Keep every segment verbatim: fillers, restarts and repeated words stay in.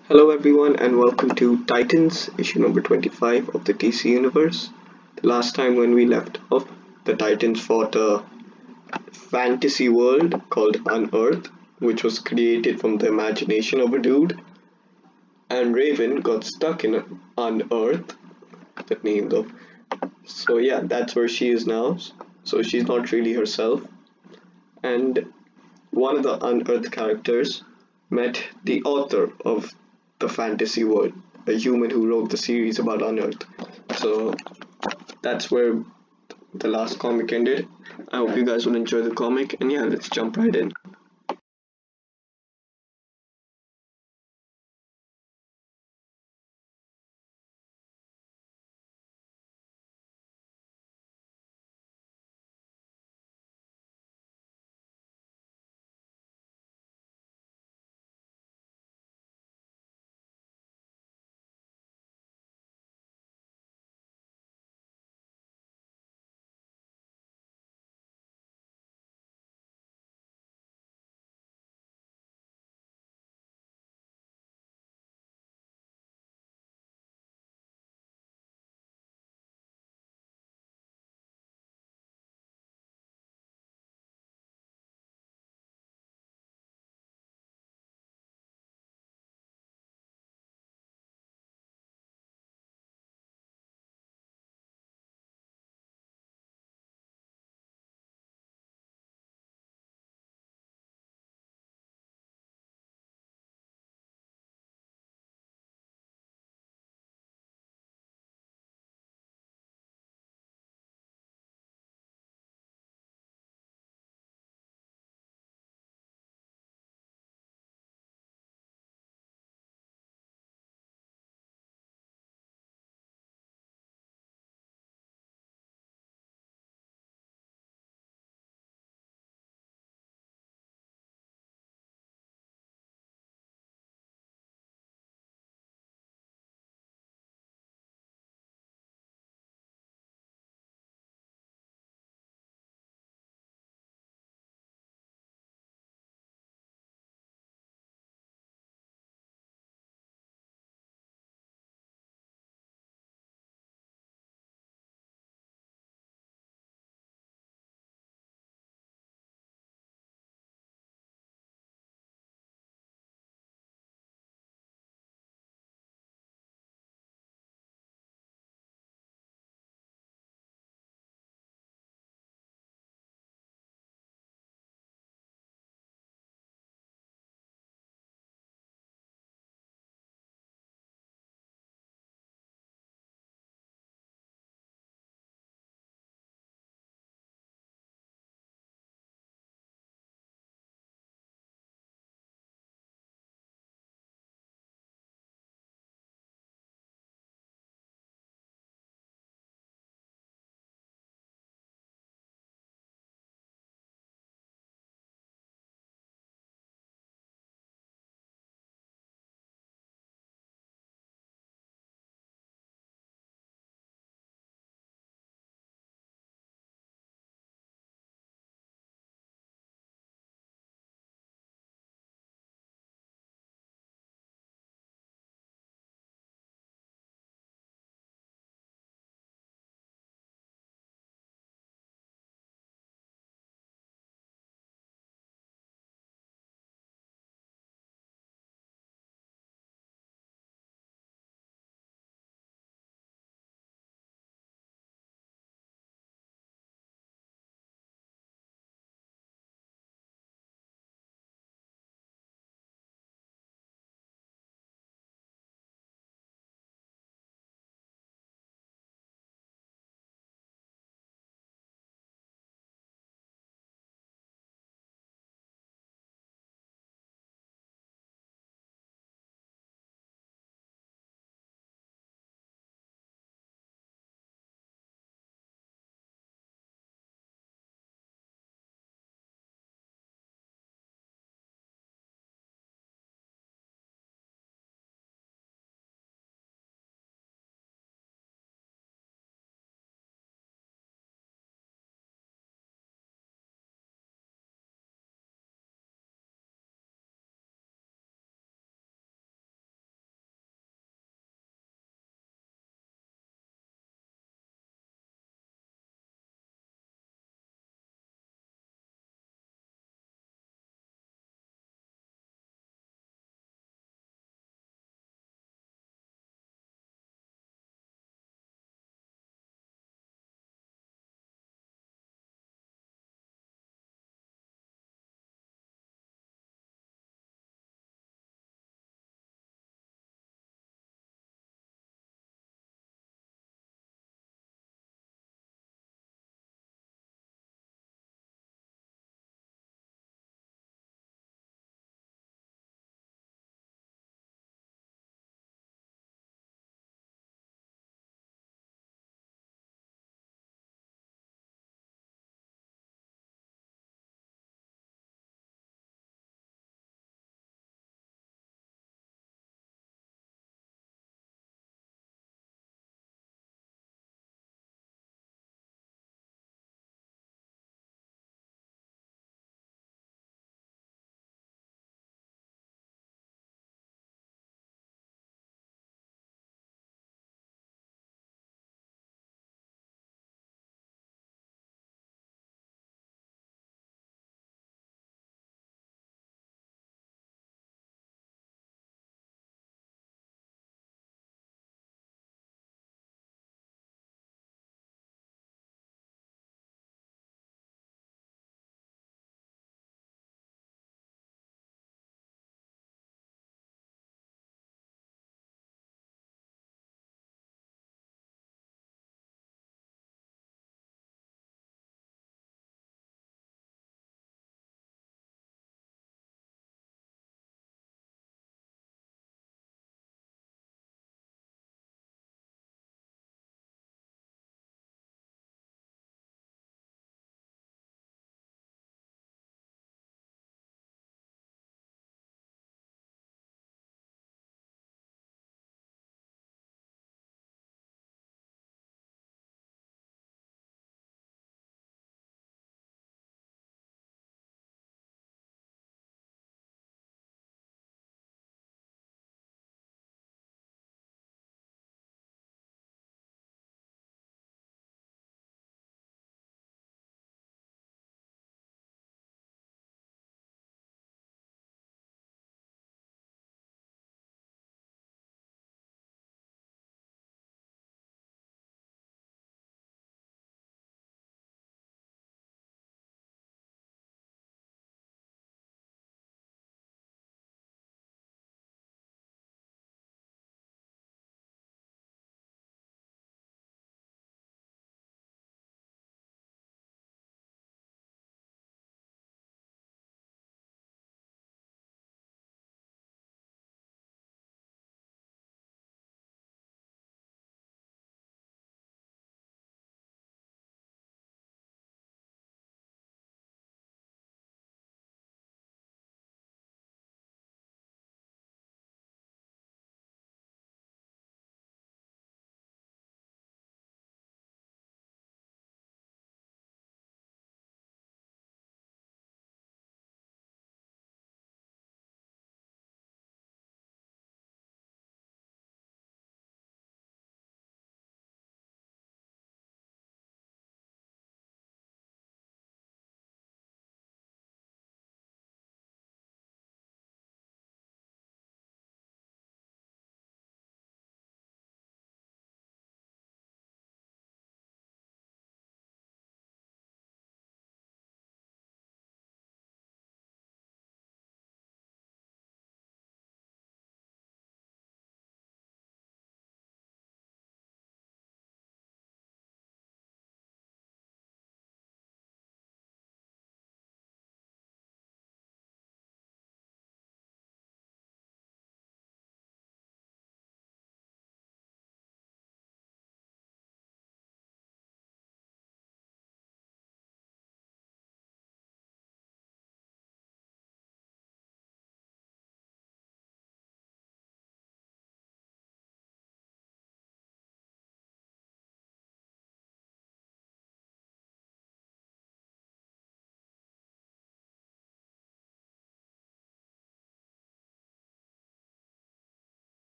Hello everyone and welcome to Titans, issue number twenty-five of the D C Universe. The last time when we left off, the Titans fought a fantasy world called Unearth, which was created from the imagination of a dude. And Raven got stuck in Unearth, the name though. So yeah, that's where she is now. So she's not really herself. And one of the Unearthed characters met the author of the fantasy world, a human who wrote the series about Unearthed. So that's where the last comic ended. I hope you guys will enjoy the comic, and yeah, let's jump right in.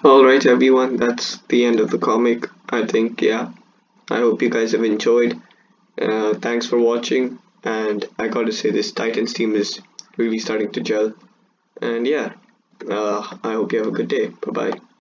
Alright everyone, that's the end of the comic. I think, yeah. I hope you guys have enjoyed. Uh, thanks for watching, and I gotta say this Titans team is really starting to gel. And yeah, uh, I hope you have a good day. Bye bye.